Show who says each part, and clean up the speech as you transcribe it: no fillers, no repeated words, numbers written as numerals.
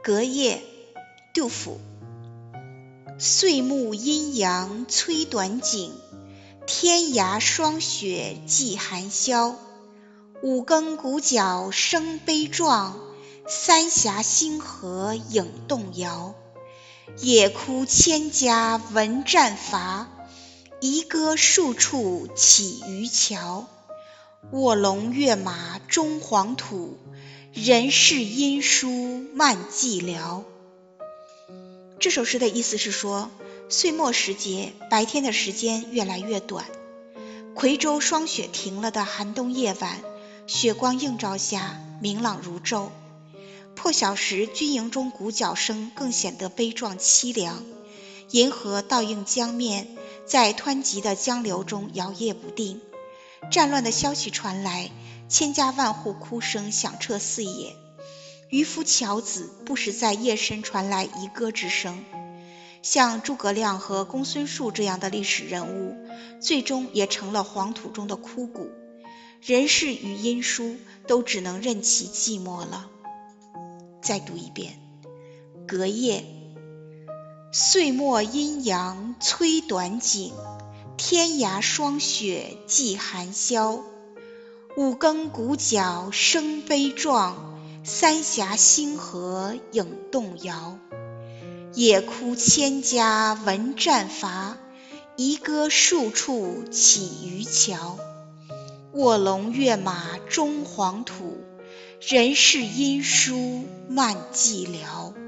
Speaker 1: 隔夜，杜甫。岁暮阴阳催短景，天涯霜雪霁寒宵。五更鼓角声悲壮，三峡星河影动摇。野哭千家闻战伐，夷歌数处起渔桥。卧龙跃马终黄土，人世因书漫寂寥。这首诗的意思是说，岁末时节，白天的时间越来越短，夔州霜雪停了的寒冬夜晚，雪光映照下明朗如昼。破晓时，军营中鼓角声更显得悲壮凄凉，银河倒映江面，在湍急的江流中摇曳不定。战乱的消息传来，千家万户哭声响彻四野。渔夫樵子不时在夜深传来夷歌之声。像诸葛亮和公孙述这样的历史人物，最终也成了黄土中的枯骨，人世与因书都只能任其寂寞了。再读一遍，隔夜。岁末阴阳催短景，天涯霜雪霁寒宵。五更鼓角声悲壮，三峡星河影动摇。野哭千家闻战伐，夷歌数处起渔桥。卧龙跃马终黄土，人世因书漫寂寥。